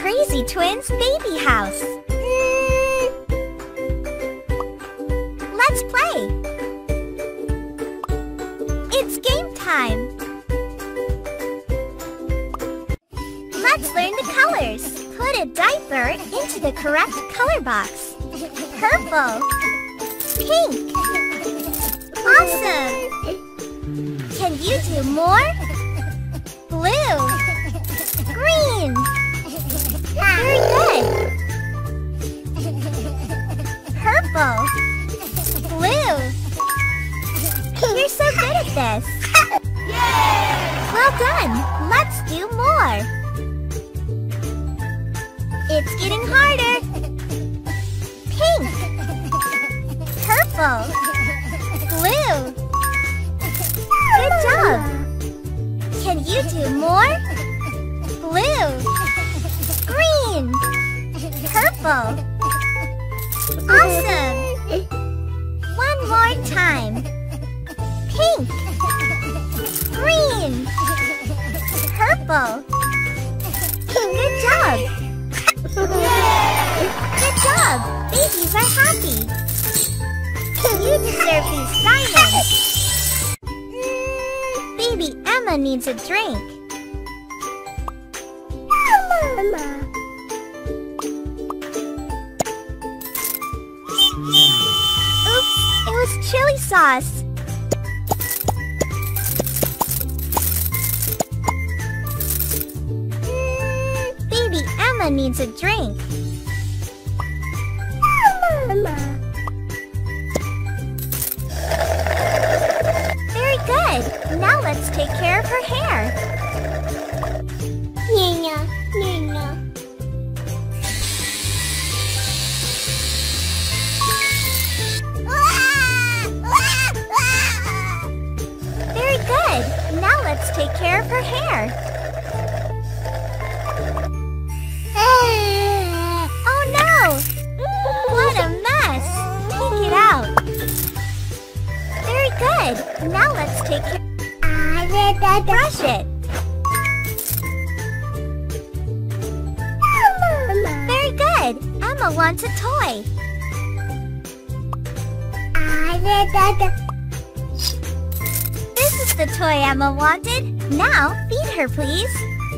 Crazy Twins baby house. Let's play. It's game time. Let's learn the colors. Put a diaper into the correct color box. Purple. Pink. Awesome. Can you do more? Blue. Green. Very good. Purple. Blue. You're so good at this. Well done. Let's do more. It's getting harder. Pink. Purple. Blue. Good job. Can you do more? Blue. Green. Purple. Awesome. One more time. Pink. Green. Purple. Good job. Good job. Babies are happy. You deserve these diamonds. Baby Emma needs a drink. Mama. Oops, it was chili sauce. Baby Emma needs a drink. Mama. Very good. Now let's take care of her hair. Nina, Nina. Very good. Now let's take care of her hair. Oh no! What a mess! Take it out. Very good. Now let's take care. Brush it. Very good. Emma wants a toy. This is the toy Emma wanted. Now feed her, please.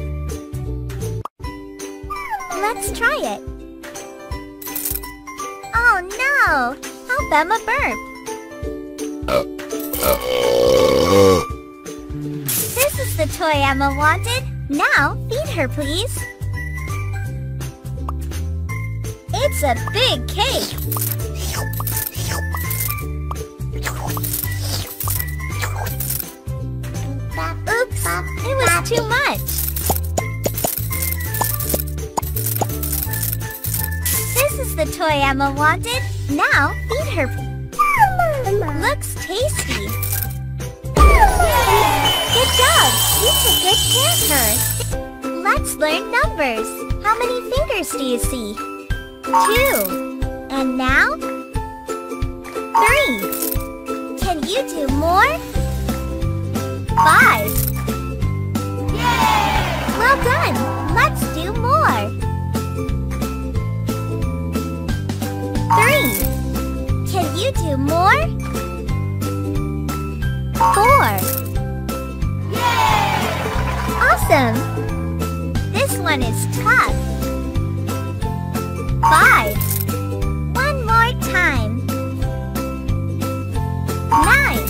Let's try it. Oh no! Help Emma burp. This is the toy Emma wanted. Now feed her, please. It's a big cake. Oops, it was too much. This is the toy Emma wanted. Now feed her. Looks tasty. Good job. You took good care of her. Let's learn numbers. How many fingers do you see? 2. And now? 3. Can you do more? 5. Well done. Let's do more. 3. Can you do more? 4. Awesome. This one is tough. 5. One more time. 9.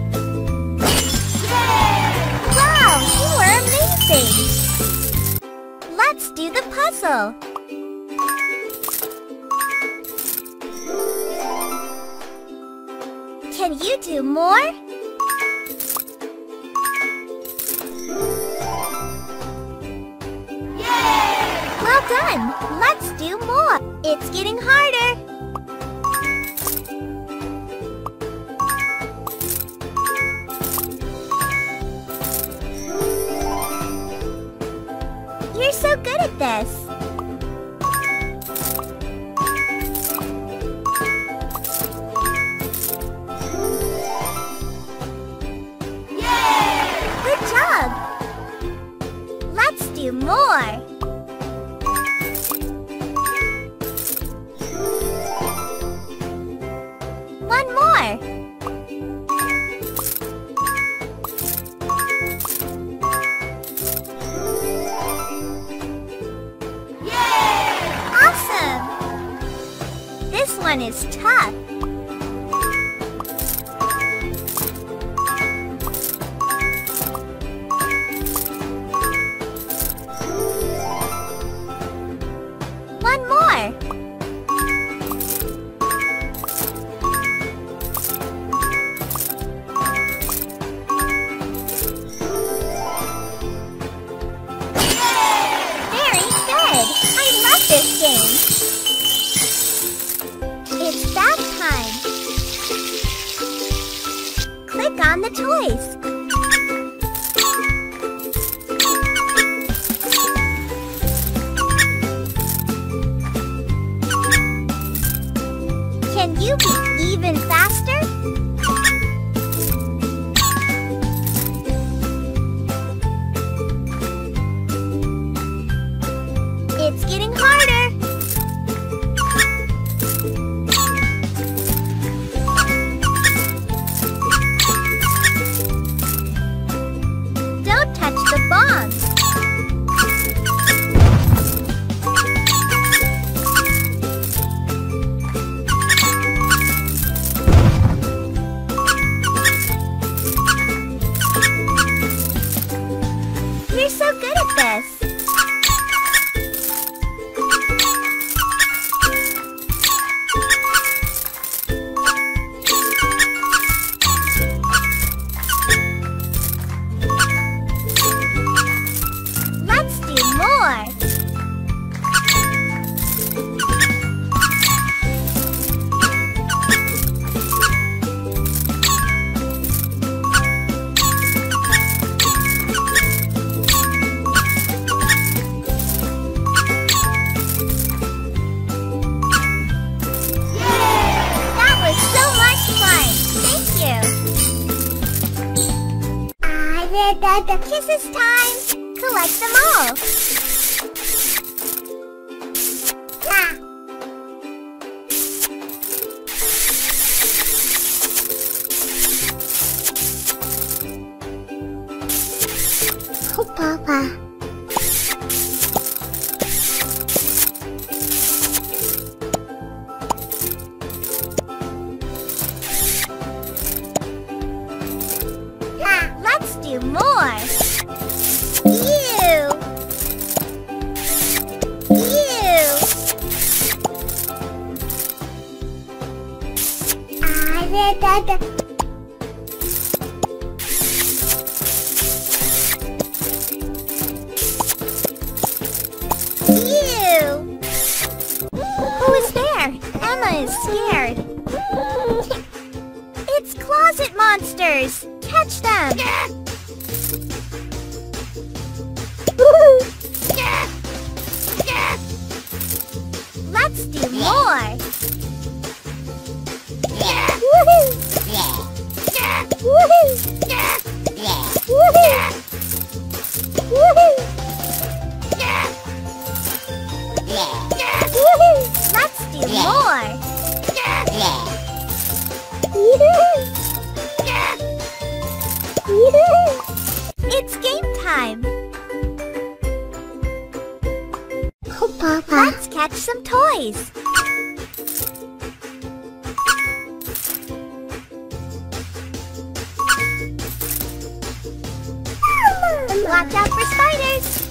Wow, you were amazing. Let's do the puzzle. Can you do more? Well done. Let's do more. It's getting harder. You're so good at this. Good job. Let's do more. one is tough. One more. Very good. I love this game. It's bath time. Click on the toys. Can you be even faster? It's getting harder. Don't touch the bombs. You're so good at this. Let's do more. That was so much fun. Thank you. Kisses time. Collect them all. Oh, Papa. Let's do more. Ew. Ew. Ew. Who is there? Emma is scared. It's closet monsters. Catch them. Let's do more. Woohoo! Woohoo! Woohoo! Woohoo! Woohoo! Let's do more. It's game time. Oh, Papa. Let's catch some toys. Watch out for spiders.